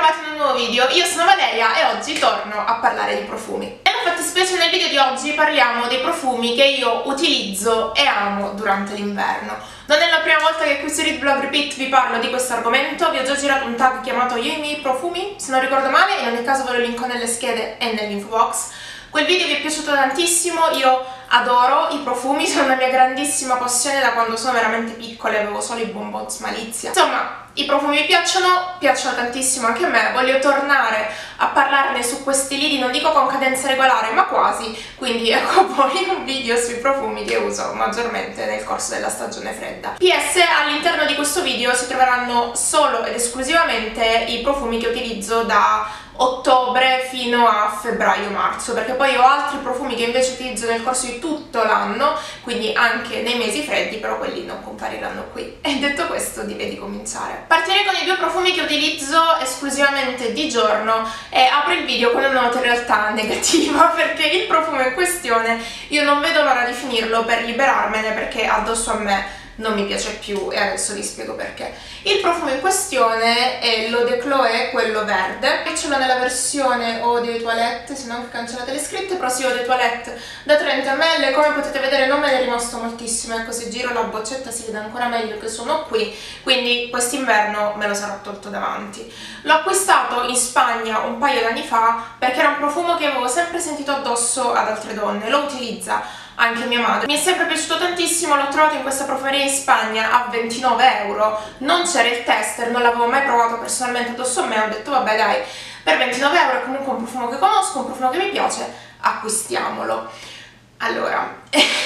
ritrovati in un nuovo video, io sono Valeria e oggi torno a parlare di profumi. Nella fattispecie nel video di oggi parliamo dei profumi che io utilizzo e amo durante l'inverno. Non è la prima volta che qui su Read Blog Repeat vi parlo di questo argomento, vi ho già girato un tag chiamato Io e i miei profumi, se non ricordo male, in ogni caso ve lo linko nelle schede e nell'info box. Quel video vi è piaciuto tantissimo, io adoro i profumi, sono una mia grandissima passione da quando sono veramente piccola e avevo solo i bonbons Malizia. Insomma, i profumi mi piacciono tantissimo anche a me, voglio tornare a parlarne su questi lidi, non dico con cadenza regolare, ma quasi, quindi ecco poi un video sui profumi che uso maggiormente nel corso della stagione fredda. PS, all'interno di questo video si troveranno solo ed esclusivamente i profumi che utilizzo da ottobre fino a febbraio-marzo, perché poi ho altri profumi che invece utilizzo nel corso di tutto l'anno, quindi anche nei mesi freddi, però quelli non compariranno qui. E detto questo direi di cominciare. Partirei con i due profumi che utilizzo esclusivamente di giorno e apro il video con una nota in realtà negativa, perché il profumo in questione io non vedo l'ora di finirlo per liberarmene, perché addosso a me non mi piace più e adesso vi spiego perché. Il profumo in questione è l'Eau de Chloé, quello verde, e ce l'ho nella versione Eau de Toilette, se non che cancellate le scritte, però sì, Eau de Toilette da 30 ml, come potete vedere non me ne è rimasto moltissimo, ecco, se giro la boccetta si vede ancora meglio che sono qui, quindi quest'inverno me lo sarò tolto davanti. L'ho acquistato in Spagna un paio d'anni fa perché era un profumo che avevo sempre sentito addosso ad altre donne, lo utilizza anche mia madre. Mi è sempre piaciuto tantissimo, l'ho trovato in questa profumeria in Spagna a 29 €, non c'era il tester, non l'avevo mai provato personalmente addosso a me, ho detto vabbè dai, per 29 € è comunque un profumo che conosco, un profumo che mi piace, acquistiamolo. Allora,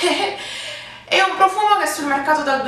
è un profumo che è sul mercato dal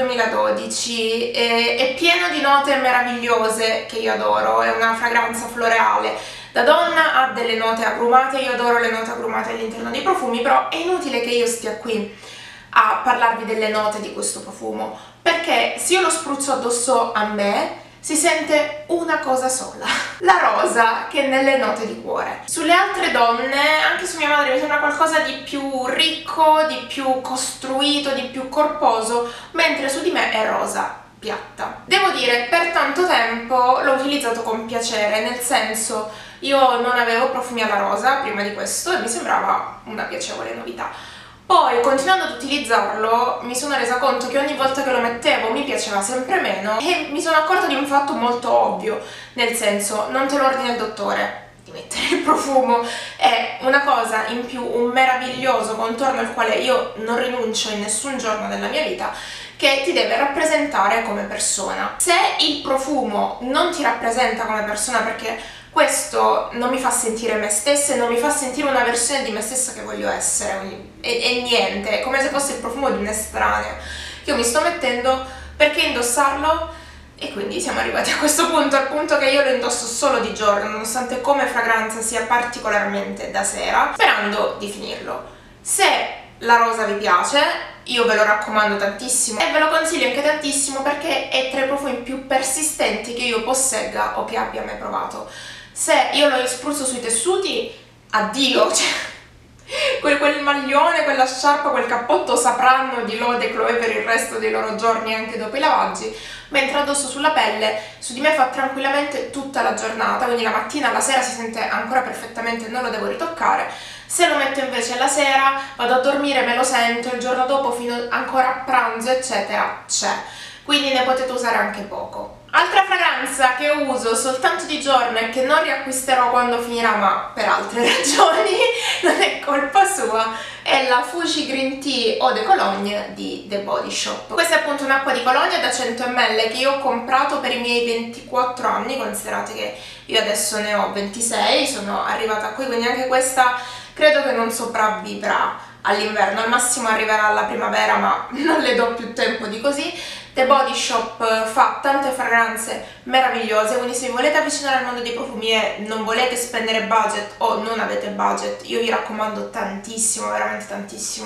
2012, è pieno di note meravigliose che io adoro, è una fragranza floreale. Da donna ha delle note agrumate, io adoro le note agrumate all'interno dei profumi, però è inutile che io stia qui a parlarvi delle note di questo profumo, perché se io lo spruzzo addosso a me si sente una cosa sola, la rosa, che è nelle note di cuore. Sulle altre donne, anche su mia madre, mi sembra qualcosa di più ricco, di più costruito, di più corposo, mentre su di me è rosa piatta. Devo dire, per tanto tempo l'ho utilizzato con piacere, nel senso, io non avevo profumi alla rosa prima di questo e mi sembrava una piacevole novità. Poi, continuando ad utilizzarlo, mi sono resa conto che ogni volta che lo mettevo mi piaceva sempre meno e mi sono accorta di un fatto molto ovvio, nel senso, non te lo ordina il dottore di mettere il profumo, è una cosa in più, un meraviglioso contorno al quale io non rinuncio in nessun giorno della mia vita, che ti deve rappresentare come persona. Se il profumo non ti rappresenta come persona, perché questo non mi fa sentire me stessa e non mi fa sentire una versione di me stessa che voglio essere, e niente, è come se fosse il profumo di un estraneo che io mi sto mettendo, perché indossarlo? E quindi siamo arrivati a questo punto, al punto che io lo indosso solo di giorno, nonostante come fragranza sia particolarmente da sera, sperando di finirlo. Se la rosa vi piace, io ve lo raccomando tantissimo e ve lo consiglio anche tantissimo perché è tra i profumi più persistenti che io possegga o che abbia mai provato. Se io lo spruzzo sui tessuti, addio, cioè quel maglione, quella sciarpa, quel cappotto sapranno di L'Eau de Chloé per il resto dei loro giorni anche dopo i lavaggi, mentre addosso sulla pelle, su di me fa tranquillamente tutta la giornata, quindi la mattina alla sera si sente ancora perfettamente, non lo devo ritoccare. Se lo metto invece la sera, vado a dormire, me lo sento, il giorno dopo fino ancora a pranzo eccetera c'è, quindi ne potete usare anche poco. Altra fragranza che uso soltanto di giorno e che non riacquisterò quando finirà, ma per altre ragioni, non è colpa sua, è la Fuji Green Tea Eau de Cologne di The Body Shop. Questa è appunto un'acqua di colonia da 100 ml che io ho comprato per i miei 24 anni, considerate che io adesso ne ho 26, sono arrivata qui, quindi anche questa credo che non sopravvivrà all'inverno, al massimo arriverà alla primavera, ma non le do più tempo di così. The Body Shop fa tante fragranze meravigliose, quindi se vi volete avvicinare al mondo dei profumi e non volete spendere budget o non avete budget, io vi raccomando tantissimo, veramente tantissimo,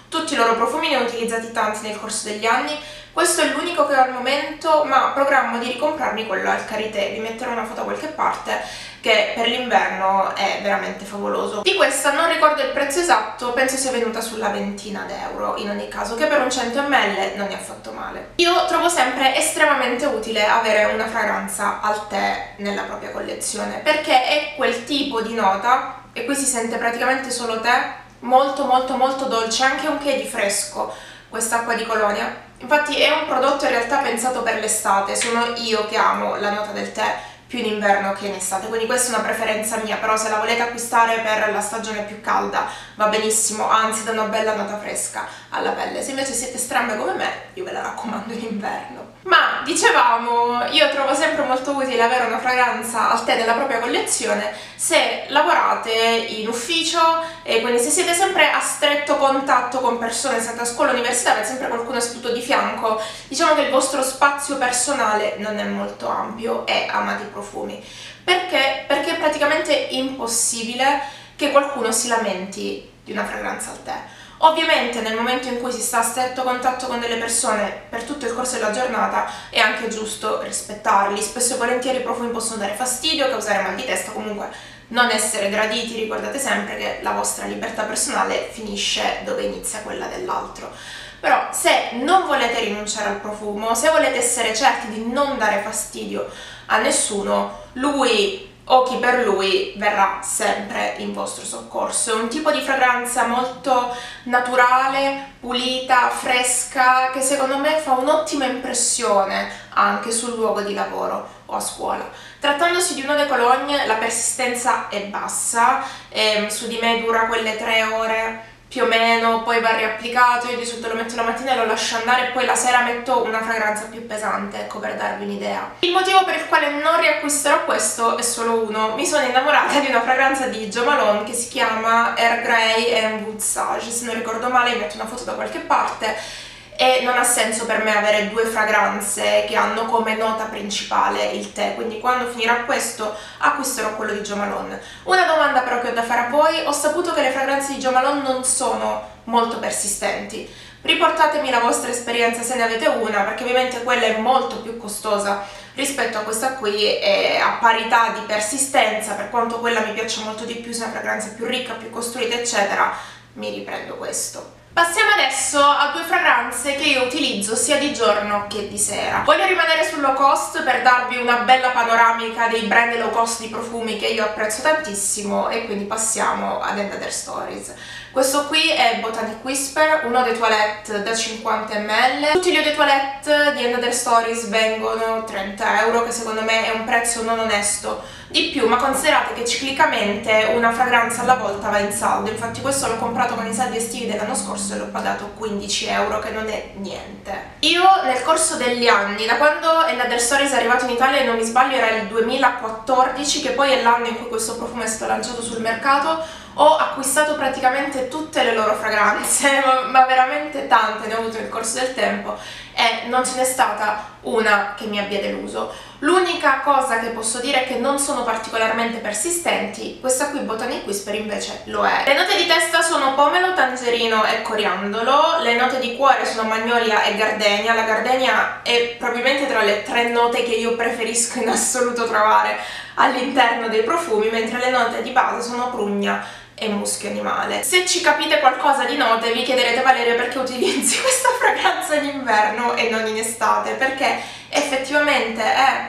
tutti i loro profumi, ne ho utilizzati tanti nel corso degli anni. Questo è l'unico che ho al momento, ma programmo di ricomprarmi quello al Karité. Vi metterò una foto da qualche parte, che per l'inverno è veramente favoloso. Di questa non ricordo il prezzo esatto, penso sia venuta sulla ventina d'euro in ogni caso, che per un 100 ml non è affatto male. Io trovo sempre estremamente utile avere una fragranza al tè nella propria collezione, perché è quel tipo di nota, e qui si sente praticamente solo tè, molto molto molto dolce, anche un che di fresco, quest'acqua di Colonia. Infatti è un prodotto in realtà pensato per l'estate, sono io che amo la nota del tè più in inverno che in estate, quindi questa è una preferenza mia, però se la volete acquistare per la stagione più calda va benissimo, anzi dà una bella nota fresca alla pelle. Se invece siete strambe come me, io ve la raccomando in inverno. Ma dicevamo, io trovo sempre molto utile avere una fragranza al tè nella propria collezione se lavorate in ufficio e quindi se siete sempre a stretto contatto con persone, siete a scuola, università, avete sempre qualcuno seduto di fianco, diciamo che il vostro spazio personale non è molto ampio e amate i profumi. Perché? Perché è praticamente impossibile che qualcuno si lamenti di una fragranza al tè. Ovviamente nel momento in cui si sta a stretto contatto con delle persone per tutto il corso della giornata è anche giusto rispettarli. Spesso e volentieri i profumi possono dare fastidio, causare mal di testa, comunque non essere graditi. Ricordate sempre che la vostra libertà personale finisce dove inizia quella dell'altro. Però se non volete rinunciare al profumo, se volete essere certi di non dare fastidio a nessuno, lui o chi per lui verrà sempre in vostro soccorso. È un tipo di fragranza molto naturale, pulita, fresca, che secondo me fa un'ottima impressione anche sul luogo di lavoro o a scuola. Trattandosi di un eau de cologne, la persistenza è bassa, su di me dura quelle 3 ore più o meno, poi va riapplicato. Io di solito lo metto la mattina e lo lascio andare e poi la sera metto una fragranza più pesante, ecco, per darvi un'idea. Il motivo per il quale non riacquisterò questo è solo uno: mi sono innamorata di una fragranza di Jo Malone che si chiama Earl Grey and Wood Sage, se non ricordo male, vi metto una foto da qualche parte. E non ha senso per me avere 2 fragranze che hanno come nota principale il tè, quindi quando finirà questo acquisterò quello di Jo Malone. Una domanda però che ho da fare a voi: ho saputo che le fragranze di Jo Malone non sono molto persistenti. Riportatemi la vostra esperienza se ne avete una, perché ovviamente quella è molto più costosa rispetto a questa qui e a parità di persistenza, per quanto quella mi piaccia molto di più, sia una fragranza più ricca, più costruita eccetera, mi riprendo questo. Passiamo adesso a 2 fragranze che io utilizzo sia di giorno che di sera. Voglio rimanere sul low cost per darvi una bella panoramica dei brand low cost di profumi che io apprezzo tantissimo, e quindi passiamo ad End of Their Stories. Questo qui è Botanic Whisper, un eau de toilette da 50 ml. Tutti gli eau de toilette di End of Their Stories vengono 30 euro, che secondo me è un prezzo non onesto di più, ma considerate che ciclicamente una fragranza alla volta va in saldo. Infatti questo l'ho comprato con i saldi estivi dell'anno scorso e l'ho pagato 15 euro, che non è niente. Io nel corso degli anni, da quando End of Their Stories è arrivato in Italia, non mi sbaglio era il 2014, che poi è l'anno in cui questo profumo è stato lanciato sul mercato, ho acquistato praticamente tutte le loro fragranze, ma veramente tante ne ho avuto nel corso del tempo e non ce n'è stata una che mi abbia deluso. L'unica cosa che posso dire è che non sono particolarmente persistenti, questa qui Botanic Whisper invece lo è. Le note di testa sono pomelo, tangerino e coriandolo, le note di cuore sono magnolia e gardenia. La gardenia è probabilmente tra le 3 note che io preferisco in assoluto trovare all'interno dei profumi, mentre le note di base sono prugna e muschio animale. Se ci capite qualcosa di note vi chiederete: Valeria, perché utilizzi questa fragranza in inverno e non in estate? Perché effettivamente è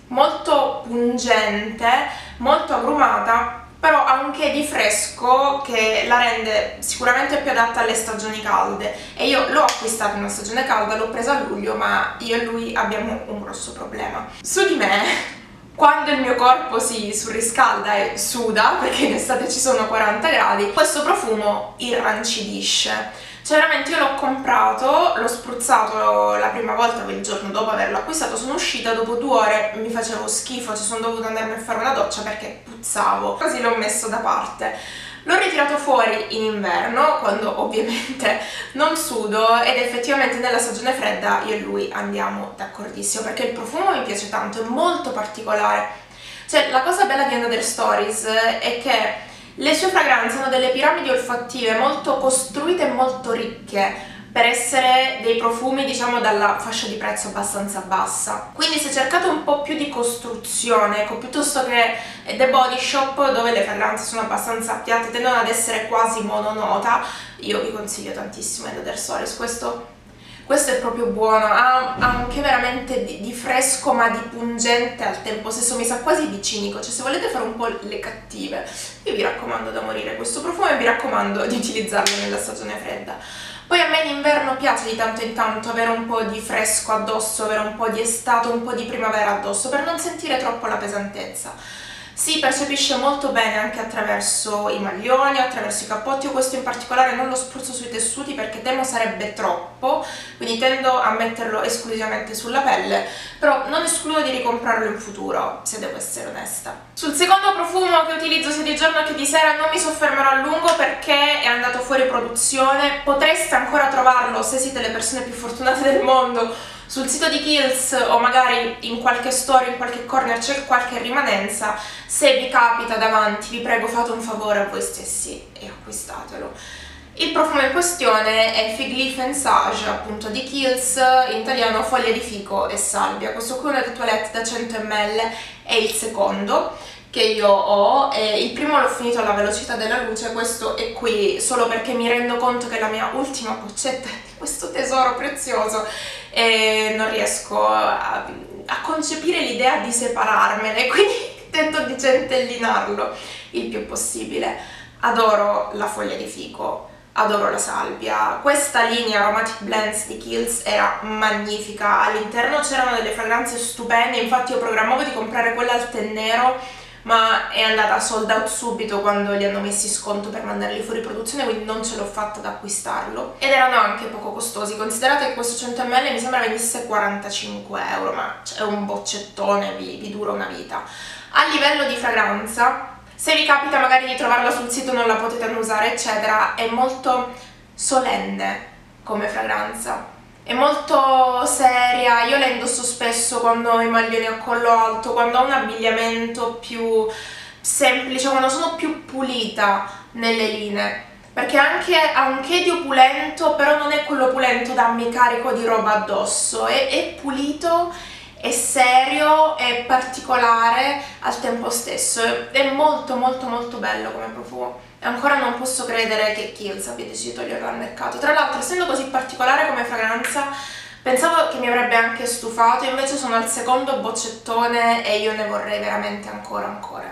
molto pungente, molto agrumata, però ha un che di fresco che la rende sicuramente più adatta alle stagioni calde. E io l'ho acquistata in una stagione calda, l'ho presa a luglio, ma io e lui abbiamo un grosso problema. Su di me, quando il mio corpo si surriscalda e suda, perché in estate ci sono 40 gradi, questo profumo irrancidisce. Cioè veramente io l'ho comprato, l'ho spruzzato la prima volta, il giorno dopo averlo acquistato, sono uscita, dopo 2 ore mi facevo schifo, ci sono dovuta andarmi a fare una doccia perché puzzavo, così l'ho messo da parte. L'ho ritirato fuori in inverno, quando ovviamente non sudo, ed effettivamente nella stagione fredda io e lui andiamo d'accordissimo, perché il profumo mi piace tanto, è molto particolare. Cioè la cosa bella di End of Their Stories è che Le sue fragranze hanno delle piramidi olfattive molto costruite e molto ricche per essere dei profumi, diciamo, dalla fascia di prezzo abbastanza bassa. Quindi se cercate un po' più di costruzione, ecco, piuttosto che The Body Shop, dove le fragranze sono abbastanza piatte, tendono ad essere quasi mononota, io vi consiglio tantissimo Head & Shoulders. Questo è proprio buono, ha anche veramente di fresco ma di pungente al tempo stesso, mi sa quasi di cinico, cioè se volete fare un po' le cattive, io vi raccomando da morire questo profumo e vi raccomando di utilizzarlo nella stagione fredda. Poi a me in inverno piace di tanto in tanto avere un po' di fresco addosso, avere un po' di estate, un po' di primavera addosso, per non sentire troppo la pesantezza. Si percepisce molto bene anche attraverso i maglioni, attraverso i cappotti. Io questo in particolare non lo spruzzo sui tessuti perché temo sarebbe troppo, quindi tendo a metterlo esclusivamente sulla pelle, però non escludo di ricomprarlo in futuro, se devo essere onesta. Sul secondo profumo che utilizzo sia di giorno che di sera non mi soffermerò a lungo perché è andato fuori produzione. Potreste ancora trovarlo, se siete le persone più fortunate del mondo, sul sito di Kiehl's o magari in qualche store, in qualche corner c'è qualche rimanenza. Se vi capita davanti, vi prego fate un favore a voi stessi e acquistatelo. Il profumo in questione è Fig Leaf & Sage, appunto di Kiehl's, in italiano foglia di fico e salvia. Questo qui è un eau de toilette da 100 ml, è il secondo che io ho, il primo l'ho finito alla velocità della luce, questo è qui solo perché mi rendo conto che è la mia ultima boccetta di questo tesoro prezioso e non riesco a concepire l'idea di separarmene, quindi tento di centellinarlo il più possibile. Adoro la foglia di fico, adoro la salvia. Questa linea Aromatic Blends di Kiehl's era magnifica, all'interno c'erano delle fragranze stupende, infatti io programmavo di comprare quella al tè nero ma è andata sold out subito quando li hanno messi sconto per mandarli fuori produzione, quindi non ce l'ho fatta ad acquistarlo. Ed erano anche poco costosi, considerate che questo 100 ml mi sembra venisse 45 euro, ma è un boccettone, vi dura una vita. A livello di fragranza, se vi capita magari di trovarla sul sito non la potete annusare eccetera, è molto solenne come fragranza. È molto seria, io la indosso spesso quando ho i maglioni a collo alto, quando ho un abbigliamento più semplice, quando sono più pulita nelle linee, perché anche ha un che di opulento, però non è quello opulento da mi carico di roba addosso, è pulito, è serio, è particolare al tempo stesso, è molto molto molto bello come profumo. E ancora non posso credere che Kiehl's abbia deciso di toglierlo dal mercato. Tra l'altro, essendo così particolare come fragranza, pensavo che mi avrebbe anche stufato, invece sono al secondo boccettone e io ne vorrei veramente ancora.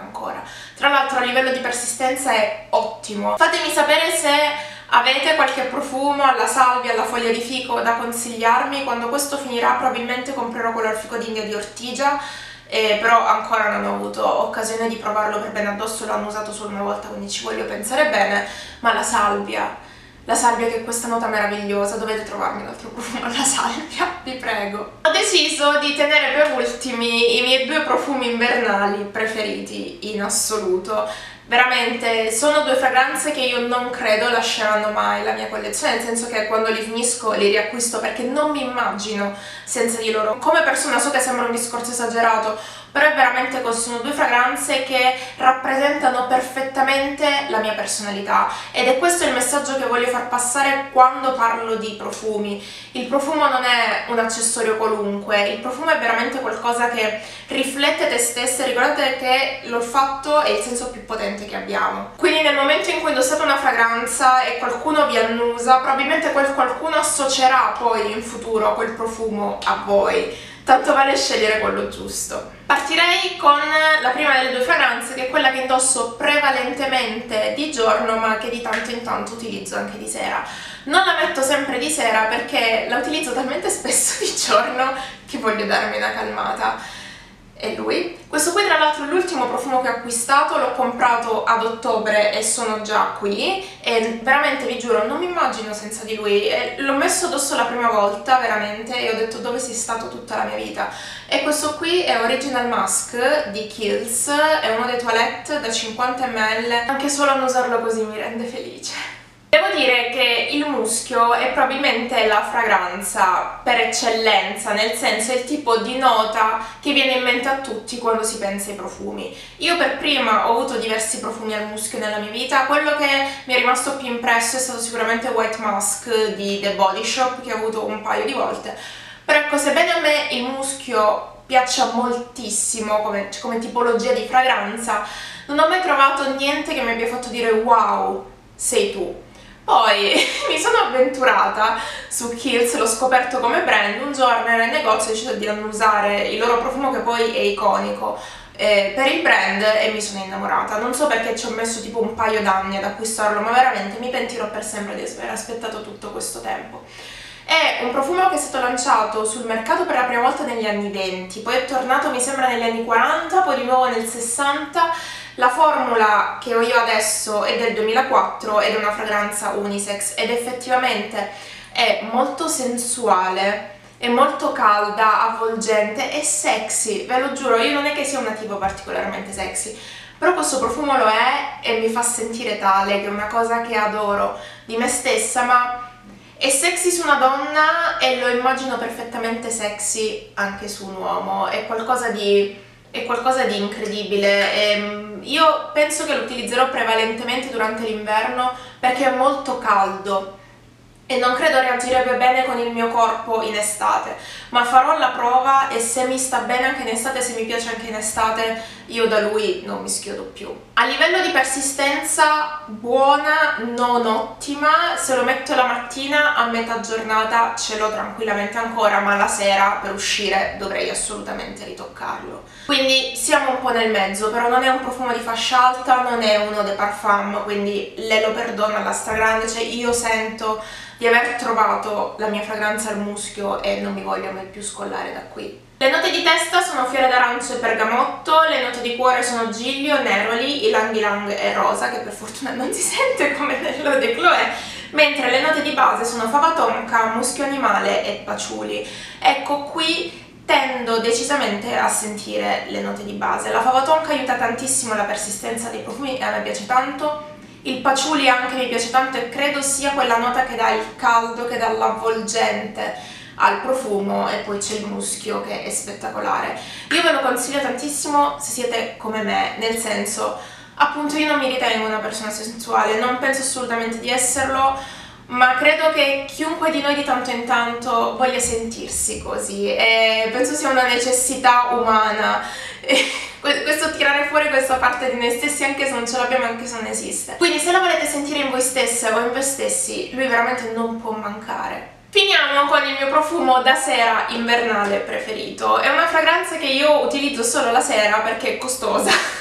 Tra l'altro a livello di persistenza è ottimo. Fatemi sapere se avete qualche profumo alla salvia, alla foglia di fico da consigliarmi. Quando questo finirà probabilmente comprerò quello al fico d'India di Ortigia, però ancora non ho avuto occasione di provarlo per bene addosso, l'hanno usato solo una volta, quindi ci voglio pensare bene. Ma la salvia che è questa nota meravigliosa, dovete trovarmi un altro profumo alla salvia, vi prego. Ho deciso di tenere per ultimi i miei due profumi invernali preferiti in assoluto. Veramente sono due fragranze che io non credo lasceranno mai la mia collezione, nel senso che quando li finisco li riacquisto perché non mi immagino senza di loro. Come persona so che sembra un discorso esagerato, però è veramente così, sono due fragranze che rappresentano perfettamente la mia personalità ed è questo il messaggio che voglio far passare quando parlo di profumi. Il profumo non è un accessorio qualunque, il profumo è veramente qualcosa che riflette te stessa. Ricordate che l'olfatto è il senso più potente che abbiamo, quindi nel momento in cui indossate una fragranza e qualcuno vi annusa, probabilmente quel qualcuno associerà poi in futuro quel profumo a voi. Tanto vale scegliere quello giusto. Partirei con la prima delle due fragranze, che è quella che indosso prevalentemente di giorno, ma che di tanto in tanto utilizzo anche di sera. Non la metto sempre di sera perché la utilizzo talmente spesso di giorno che voglio darmi una calmata. È lui. Questo qui tra l'altro è l'ultimo profumo che ho acquistato, l'ho comprato ad ottobre e sono già qui e veramente vi giuro non mi immagino senza di lui. L'ho messo addosso la prima volta veramente e ho detto dove sei stato tutta la mia vita. E questo qui è Original Musk di Kiehl's, è uno dei toilette da 50 ml, anche solo a usarlo così mi rende felice. Devo dire che il muschio è probabilmente la fragranza per eccellenza, nel senso è il tipo di nota che viene in mente a tutti quando si pensa ai profumi. Io per prima ho avuto diversi profumi al muschio nella mia vita, quello che mi è rimasto più impresso è stato sicuramente White Musk di The Body Shop, che ho avuto un paio di volte, però ecco, sebbene a me il muschio piaccia moltissimo come tipologia di fragranza, non ho mai trovato niente che mi abbia fatto dire wow, sei tu. Poi mi sono avventurata su Kiehl's, l'ho scoperto come brand, un giorno ero in negozio e ho deciso di annusare il loro profumo che poi è iconico per il brand e mi sono innamorata. Non so perché ci ho messo tipo un paio d'anni ad acquistarlo, ma veramente mi pentirò per sempre di aver aspettato tutto questo tempo. È un profumo che è stato lanciato sul mercato per la prima volta negli anni 20, poi è tornato mi sembra negli anni 40, poi di nuovo nel 60. La formula che ho io adesso è del 2004 ed è una fragranza unisex ed effettivamente è molto sensuale, è molto calda, avvolgente e sexy, ve lo giuro, io non è che sia una tipo particolarmente sexy, però questo profumo lo è e mi fa sentire tale, che è una cosa che adoro di me stessa, ma è sexy su una donna e lo immagino perfettamente sexy anche su un uomo, è qualcosa di incredibile. Io penso che lo utilizzerò prevalentemente durante l'inverno perché è molto caldo e non credo reagirebbe bene con il mio corpo in estate, ma farò la prova e se mi sta bene anche in estate, se mi piace anche in estate, io da lui non mi schiodo più. A livello di persistenza buona, non ottima, se lo metto la mattina a metà giornata ce l'ho tranquillamente ancora, ma la sera per uscire dovrei assolutamente ritoccarlo. Quindi siamo un po' nel mezzo, però non è un profumo di fascia alta, non è uno de parfum, quindi le lo perdono alla stragrande, cioè io sento di aver trovato la mia fragranza al muschio e non mi voglio mai più scollare da qui. Le note di testa sono fiore d'arancio e bergamotto, le note di cuore sono giglio, neroli, ylang ylang e rosa, che per fortuna non si sente come nell'eau de Chloé, mentre le note di base sono fava tonka, muschio animale e patchouli. Ecco, qui tendo decisamente a sentire le note di base. La fava tonka aiuta tantissimo la persistenza dei profumi e a me piace tanto. Il patchouli anche mi piace tanto e credo sia quella nota che dà il caldo, che dà l'avvolgente al profumo, e poi c'è il muschio che è spettacolare. Io ve lo consiglio tantissimo se siete come me, nel senso, appunto io non mi ritengo una persona sensuale, non penso assolutamente di esserlo, ma credo che chiunque di noi di tanto in tanto voglia sentirsi così e penso sia una necessità umana. Questo tirare fuori questa parte di noi stessi anche se non ce l'abbiamo, anche se non esiste. Quindi se la volete sentire in voi stesse o in voi stessi, lui veramente non può mancare. Finiamo con il mio profumo da sera invernale preferito. È una fragranza che io utilizzo solo la sera perché è costosa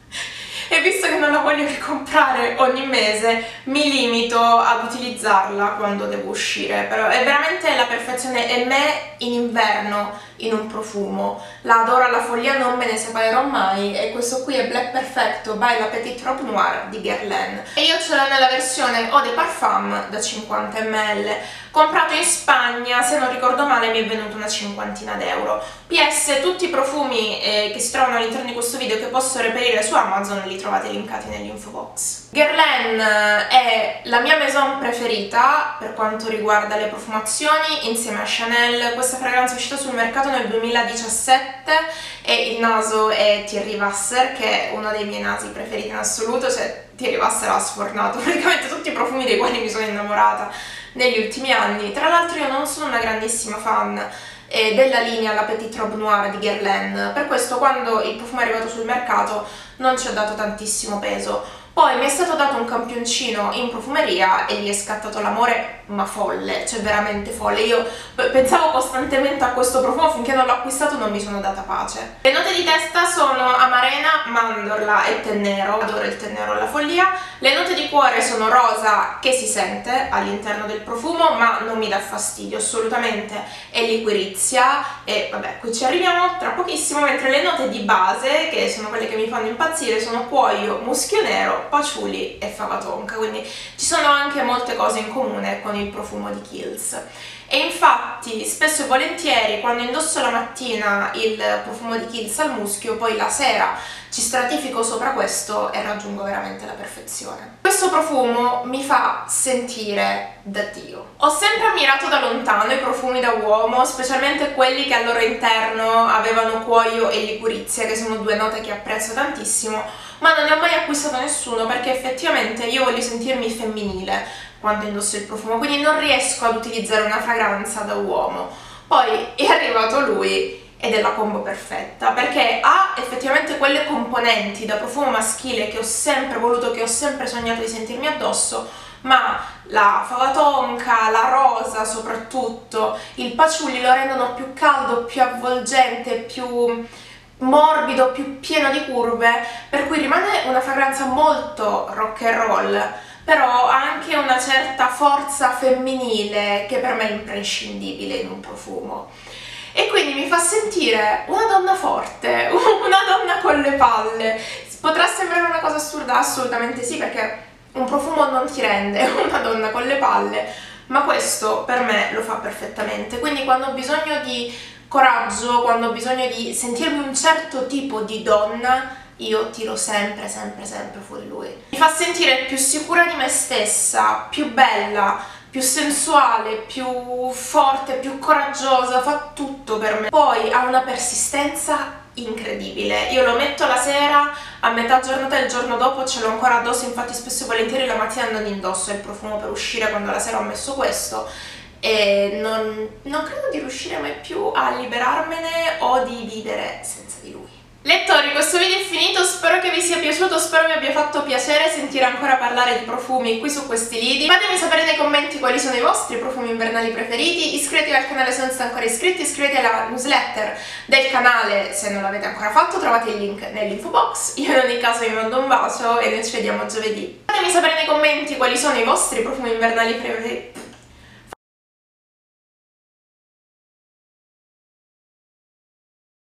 e visto che non la voglio ricomprare ogni mese mi limito ad utilizzarla quando devo uscire, però è veramente la perfezione, è me in inverno in un profumo, la adoro alla follia, non me ne separerò mai, e questo qui è Black Perfecto by La Petite Robe Noire di Guerlain e io ce l'ho nella versione Eau de Parfum da 50 ml, comprato in Spagna, se non ricordo male mi è venuto una cinquantina d'euro. PS, tutti i profumi che si trovano all'interno di questo video che posso reperire su Amazon li trovate linkati nell'info box. Guerlain è la mia maison preferita per quanto riguarda le profumazioni, insieme a Chanel. Questa fragranza è uscita sul mercato nel 2017 e il naso è Thierry Vasser, che è uno dei miei nasi preferiti in assoluto, cioè Thierry Vasser ha sfornato praticamente tutti i profumi dei quali mi sono innamorata negli ultimi anni. Tra l'altro io non sono una grandissima fan della linea La Petite Robe Noire di Guerlain, per questo quando il profumo è arrivato sul mercato non ci ho dato tantissimo peso. Poi mi è stato dato un campioncino in profumeria e gli è scattato l'amore, ma folle, cioè veramente folle. Io pensavo costantemente a questo profumo, finché non l'ho acquistato non mi sono data pace. Le note di testa sono amarena, mandorla e tè nero, adoro il tè nero alla follia. Le note di cuore sono rosa, che si sente all'interno del profumo, ma non mi dà fastidio assolutamente, è liquirizia e vabbè, qui ci arriviamo tra pochissimo, mentre le note di base, che sono quelle che mi fanno impazzire, sono cuoio, muschio nero, patchouli e fava tonka, quindi ci sono anche molte cose in comune con il profumo di Kiehl's. E infatti spesso e volentieri quando indosso la mattina il profumo di Kiehl's al muschio, poi la sera ci sta stratifico sopra questo e raggiungo veramente la perfezione. Questo profumo mi fa sentire da Dio. Ho sempre ammirato da lontano i profumi da uomo, specialmente quelli che al loro interno avevano cuoio e liqurizia, che sono due note che apprezzo tantissimo, ma non ne ho mai acquistato nessuno perché effettivamente io voglio sentirmi femminile quando indosso il profumo, quindi non riesco ad utilizzare una fragranza da uomo. Poi è arrivato lui ed è la combo perfetta, perché ha effettivamente quelle componenti da profumo maschile che ho sempre voluto, che ho sempre sognato di sentirmi addosso, ma la fava tonka, la rosa soprattutto, il patchouli lo rendono più caldo, più avvolgente, più morbido, più pieno di curve, per cui rimane una fragranza molto rock and roll, però ha anche una certa forza femminile che per me è imprescindibile in un profumo. E quindi mi fa sentire una donna forte, una donna con le palle. Potrà sembrare una cosa assurda? Assolutamente sì, perché un profumo non ti rende una donna con le palle, ma questo per me lo fa perfettamente. Quindi quando ho bisogno di coraggio, quando ho bisogno di sentirmi un certo tipo di donna, io tiro sempre fuori lui. Mi fa sentire più sicura di me stessa, più bella, più sensuale, più forte, più coraggiosa, fa tutto per me. Poi ha una persistenza incredibile. Io lo metto la sera, a metà giornata e il giorno dopo ce l'ho ancora addosso, infatti spesso e volentieri la mattina non indosso il profumo per uscire quando la sera ho messo questo, e non credo di riuscire mai più a liberarmene o di vivere senza di lui. Lettori, questo video è finito, spero che vi sia piaciuto, spero vi abbia fatto piacere sentire ancora parlare di profumi qui su questi lidi. Fatemi sapere nei commenti quali sono i vostri profumi invernali preferiti, iscrivetevi al canale se non siete ancora iscritti, iscrivetevi alla newsletter del canale se non l'avete ancora fatto, trovate il link nell'info box. Io in ogni caso vi mando un bacio e noi ci vediamo giovedì. Fatemi sapere nei commenti quali sono i vostri profumi invernali preferiti.